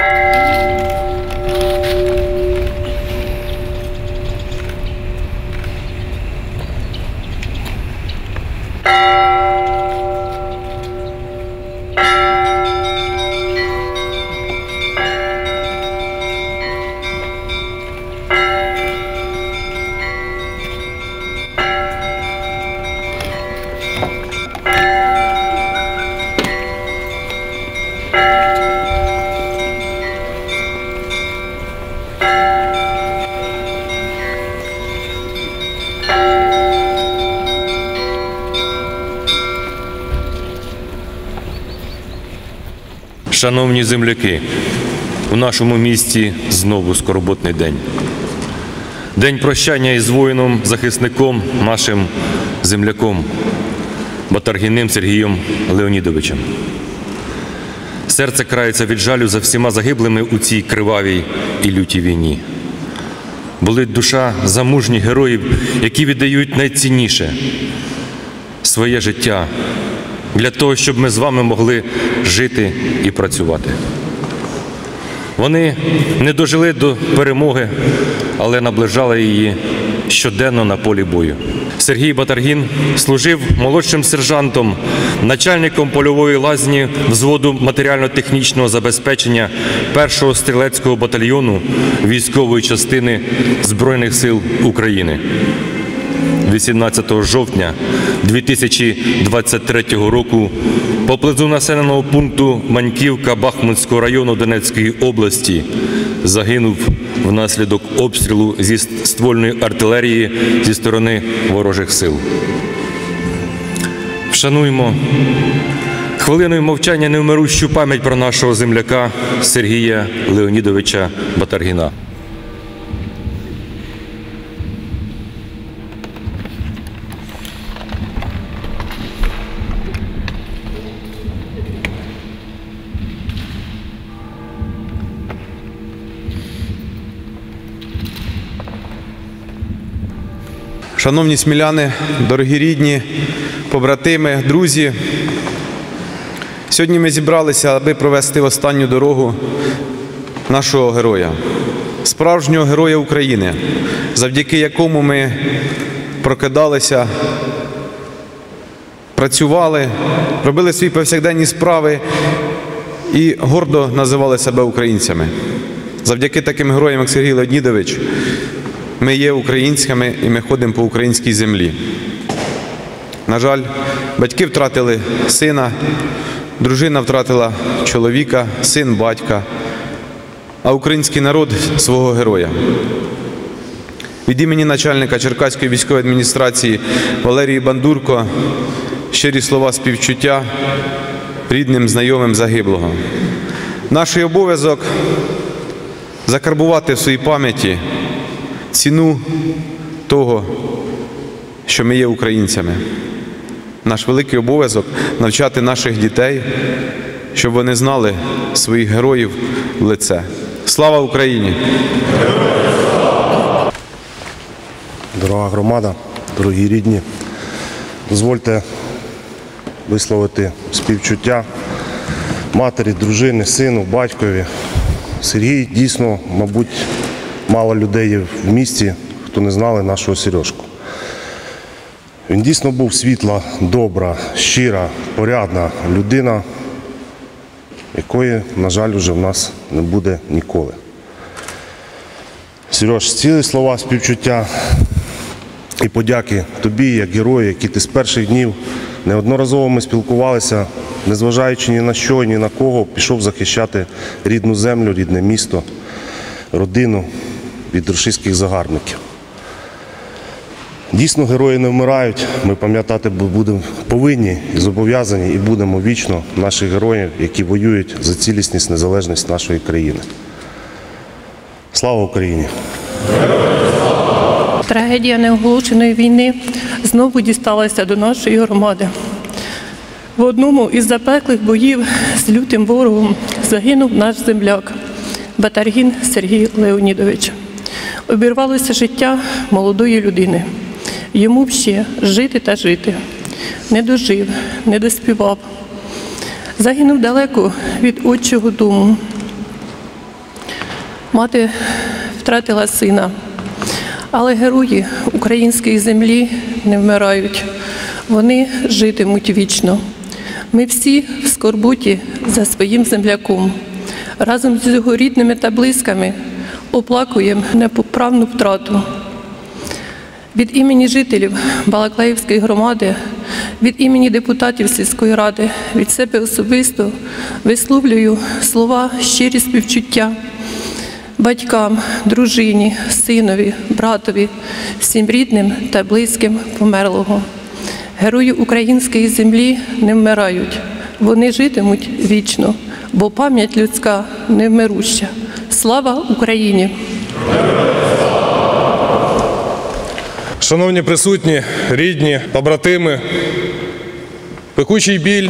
Шановні земляки, у нашому місті знову скорботний день. День прощання із воїном, захисником, нашим земляком, Батаргіним Сергієм Леонідовичем. Серце крається від жалю за всіма загиблими у цій кривавій і лютій війні. Болить душа за мужніх героїв, які віддають найцінніше – своє життя, для того, щоб ми з вами могли жити і працювати. Вони не дожили до перемоги, але наближали її щоденно на полі бою. Сергій Батаргін служив молодшим сержантом, начальником польової лазні взводу матеріально-технічного забезпечення 1-го стрілецького батальйону військової частини Збройних сил України. 18 жовтня 2023 року поблизу населеного пункту Маньківка Бахмутського району Донецької області загинув внаслідок обстрілу зі ствольної артилерії зі сторони ворожих сил. Вшануймо хвилиною мовчання невмирущу пам'ять про нашого земляка Сергія Леонідовича Батаргіна. Шановні сміляни, дорогі рідні, побратими, друзі, сьогодні ми зібралися, аби провести в останню дорогу нашого героя, справжнього героя України, завдяки якому ми прокидалися, працювали, робили свої повсякденні справи і гордо називали себе українцями. Завдяки таким героям, як Сергій Леонідович, ми є українцями і ми ходимо по українській землі. На жаль, батьки втратили сина, дружина втратила чоловіка, син батька, а український народ – свого героя. Від імені начальника Черкаської військової адміністрації Валерії Бандурко щирі слова співчуття рідним, знайомим загиблого. Наш обов'язок – закарбувати в своїй пам'яті ціну того, що ми є українцями. Наш великий обов'язок – навчати наших дітей, щоб вони знали своїх героїв в лице. Слава Україні! Дорога громада, дорогі рідні, дозвольте висловити співчуття матері, дружини, сину, батькові. Сергій дійсно, мабуть, мало людей є в місті, хто не знали нашого Сережку. Він дійсно був світла, добра, щира, порядна людина, якої, на жаль, вже в нас не буде ніколи. Сереж, цілі слова співчуття і подяки тобі, як герою, який ти з перших днів неодноразово ми спілкувалися, незважаючи ні на що, ні на кого, пішов захищати рідну землю, рідне місто, родину від рашистських загарбників. Дійсно, герої не вмирають, ми пам'ятати будемо повинні, зобов'язані і будемо вічно наших героїв, які воюють за цілісність, незалежність нашої країни. Слава Україні! Трагедія неоголошеної війни знову дісталася до нашої громади. В одному із запеклих боїв з лютим ворогом загинув наш земляк Батаргін Сергій Леонідович. Обірвалося життя молодої людини. Йому б ще жити та жити. Не дожив, не доспівав. Загинув далеко від отчого дому. Мати втратила сина. Але герої української землі не вмирають. Вони житимуть вічно. Ми всі в скорботі за своїм земляком. Разом з його рідними та близькими оплакуємо непоправну втрату. Від імені жителів Балаклеївської громади, від імені депутатів сільської ради, від себе особисто висловлюю слова щирі співчуття батькам, дружині, синові, братові, всім рідним та близьким померлого. Герої української землі не вмирають, вони житимуть вічно, бо пам'ять людська невмируща. Слава Україні! Шановні присутні, рідні, побратими, пекучий біль,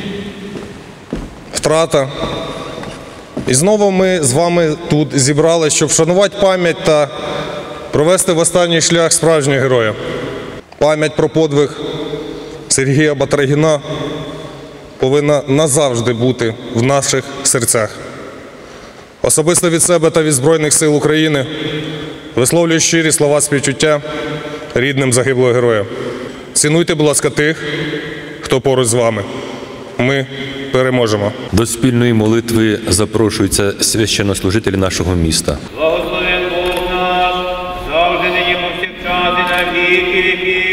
втрата. І знову ми з вами тут зібралися, щоб вшанувати пам'ять та провести в останній шлях справжнього героя. Пам'ять про подвиг Сергія Батаргіна повинна назавжди бути в наших серцях. Особисто від себе та від Збройних сил України висловлюю щирі слова співчуття рідним загиблого героя. Цінуйте, будь ласка, тих, хто поруч з вами. Ми переможемо. До спільної молитви запрошуються священнослужителі нашого міста. Благословен Бог наш, завжди нині повсякчас і на віки віків.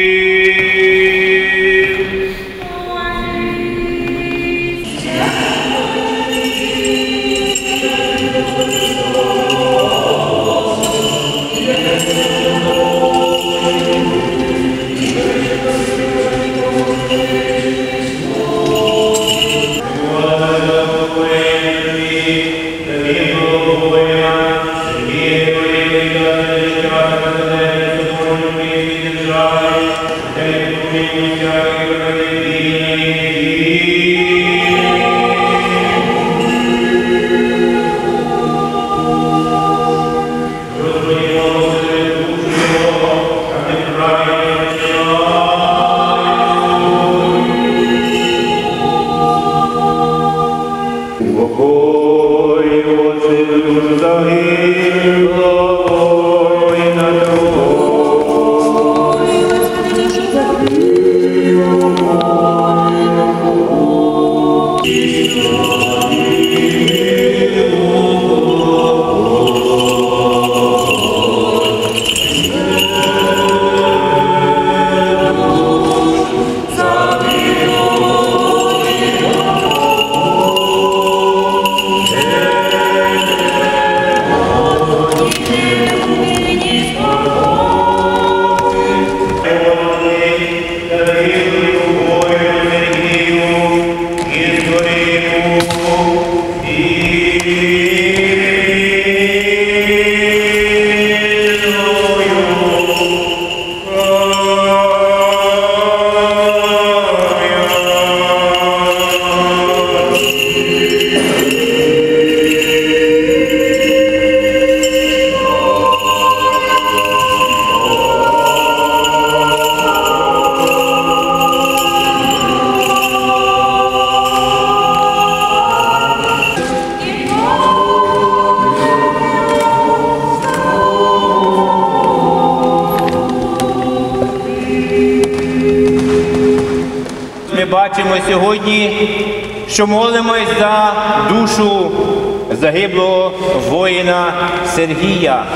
Ми бачимо сьогодні, що молимось за душу загиблого воїна Сергія,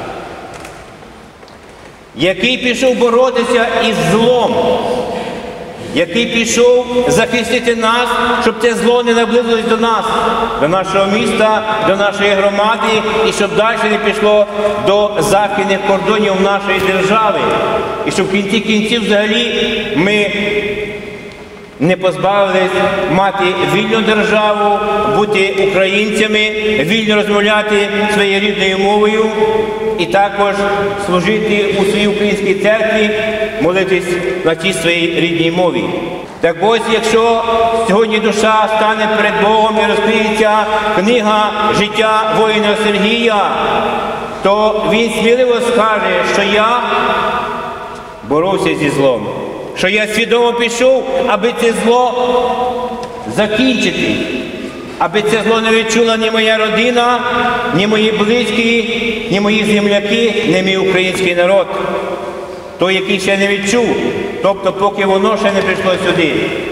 який пішов боротися із злом, який пішов захистити нас, щоб це зло не наблизилось до нас, до нашого міста, до нашої громади, і щоб далі не пішло до західних кордонів нашої держави. І щоб в кінці кінців взагалі ми не позбавились мати вільну державу, бути українцями, вільно розмовляти своєю рідною мовою і також служити у своїй українській церкві, молитись на тій своїй рідній мові. Так ось, якщо сьогодні душа стане перед Богом і розкриється книга життя воїна Сергія, то він сміливо скаже, що я боровся зі злом, що я свідомо пішов, аби це зло закінчити. аби це зло не відчула ні моя родина, ні мої близькі, ні мої земляки, ні мій український народ. Той, який ще не відчув, тобто поки воно ще не прийшло сюди.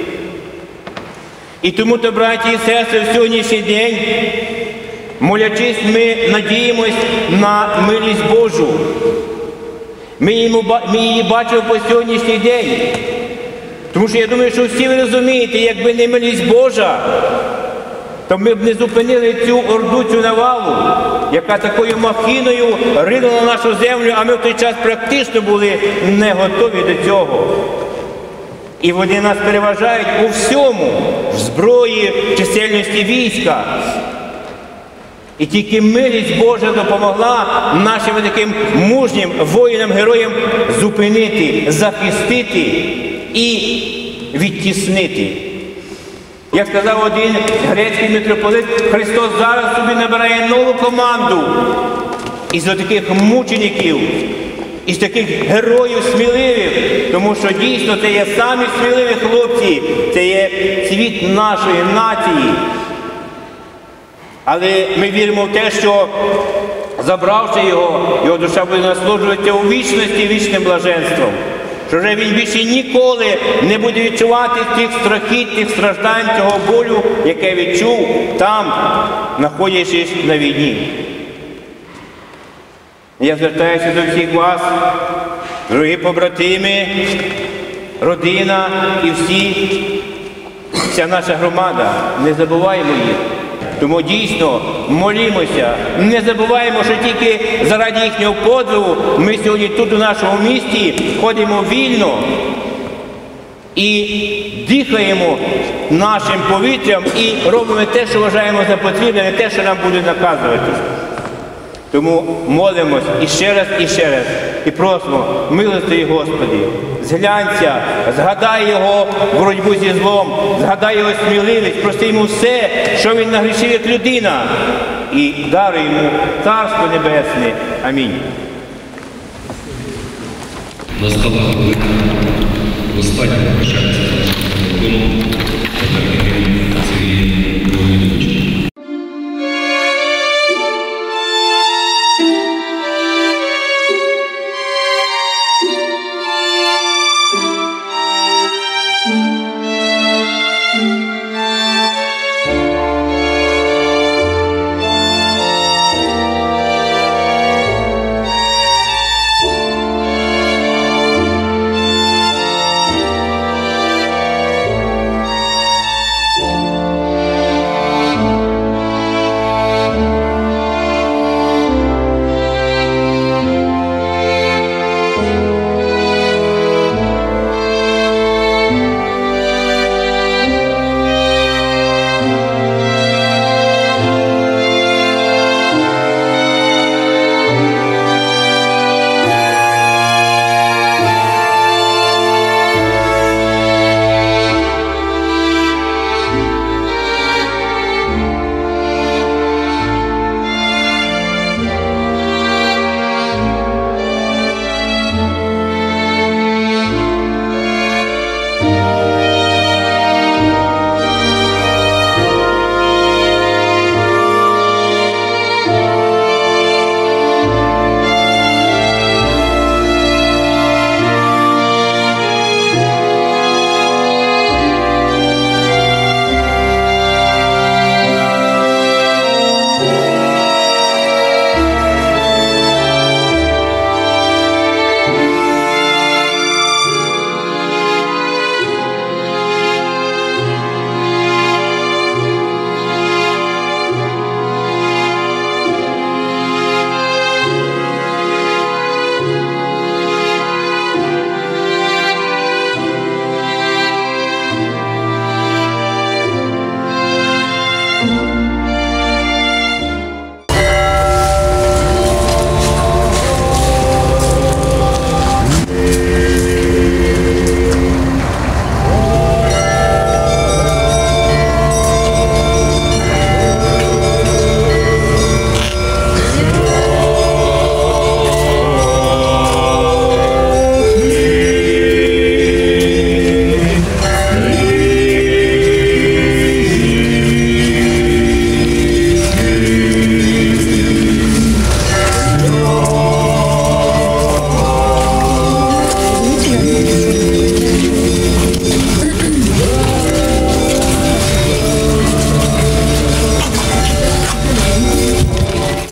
І тому-то, браті і сестри, в сьогоднішній день, молячись, ми надіємось на милість Божу. Ми її бачимо по сьогоднішній день. Тому що я думаю, що всі ви розумієте, якби не милість Божа, то ми б не зупинили цю орду, цю навалу, яка такою махіною ринула нашу землю, а ми в той час практично були не готові до цього. І вони нас переважають у всьому, в зброї, в чисельності війська. І тільки милість Божа допомогла нашим таким мужнім воїнам-героям зупинити, захистити і відтіснити. Як сказав один грецький митрополит, Христос зараз собі набирає нову команду із таких мучеників, із таких героїв сміливих, тому що дійсно це є самі сміливі хлопці, це є цвіт нашої нації. Але ми віримо в те, що забравши його душа буде насолоджуватися у вічності вічним блаженством. Що вже він більше ніколи не буде відчувати тих страхіт, тих страждань, цього болю, яке відчув там, знаходячись на війні. Я звертаюся до всіх вас, дорогі побратими, родина і вся наша громада. Не забуваємо їх. Тому дійсно молімося, не забуваємо, що тільки заради їхнього подвигу ми сьогодні тут у нашому місті ходимо вільно і дихаємо нашим повітрям і робимо те, що вважаємо за потрібне, не те, що нам буде наказувати. Тому молимось іще раз, і просимо, милостиві Господи, зглянься, згадай Його боротьбу зі злом, згадай Його сміливість, прости Йому все, що Він нагрішив як людина, і даруй Йому Царство Небесне. Амінь. Настала хвилина останнього бажання.